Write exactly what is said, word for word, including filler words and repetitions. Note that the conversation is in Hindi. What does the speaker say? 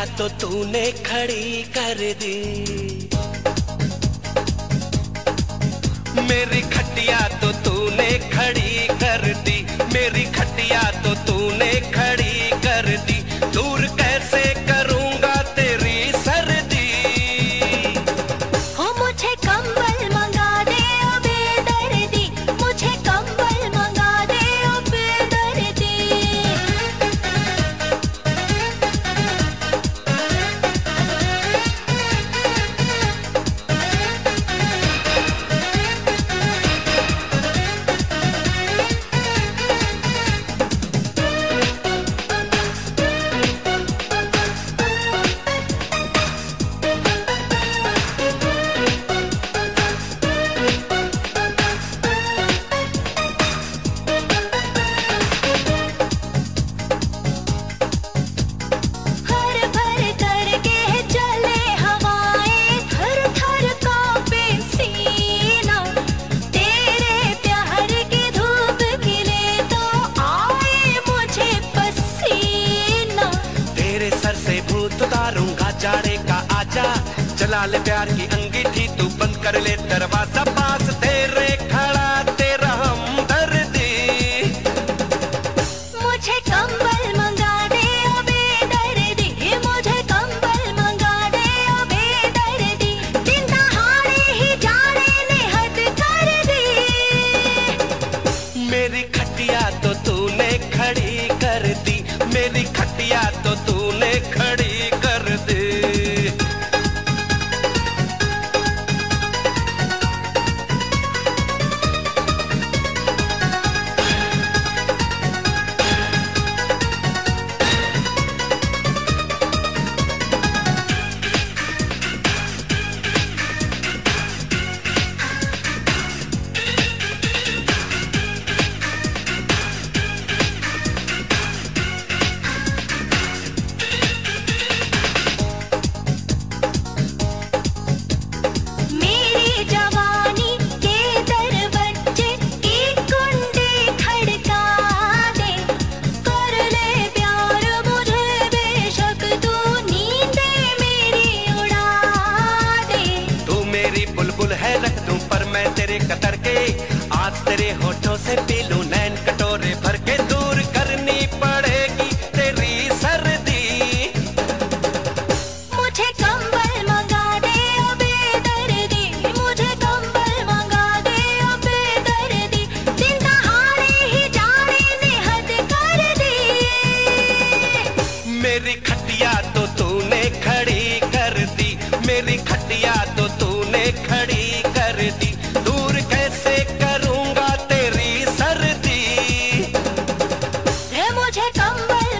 तो तूने खड़ी कर दी, मेरी खटिया तो तूने खड़ी कर दी, मेरी खटिया तो तूने खड़ी कर दी। दूर कैसे करूंगा तेरी सर्दी, हो मुझे कंबल मंगा दे ओ बेदर्दी, मुझे कंबल मंगा दे ओ बेदर्दी। जाड़े का आजा जला ले प्यार की अंगीठी, तू बंद कर ले दरवाजा, पास तेरे खड़ा तेरा हमदर्दी। मुझे कंबल मंगा दे ओ बेदर्दी, मुझे कंबल मंगा दे ओ बेदर्दी। दिन दहाड़े ही जाड़े ने हद कर दी, मेरी खटिया तो तूने खड़ी कर दी, मेरी खटिया तो तूने खड़ी कर दी। कतर के आज तेरे होठों से पी लूं नैन कटोरे भर के, दूर करनी पड़ेगी तेरी सर्दी। मुझे कंबल मंगा दे ओ बेदर्दी, मुझे कंबल मंगा दे ओ बेदर्दी। दिन दहाड़े ही जाड़े ने हद कर दी, मेरी खटिया तो तूने खड़ी कर दी, मेरी खटिया तो तूने खड़ी कर दी। दूर कैसे करूंगा तेरी सर्दी, मुझे कंबल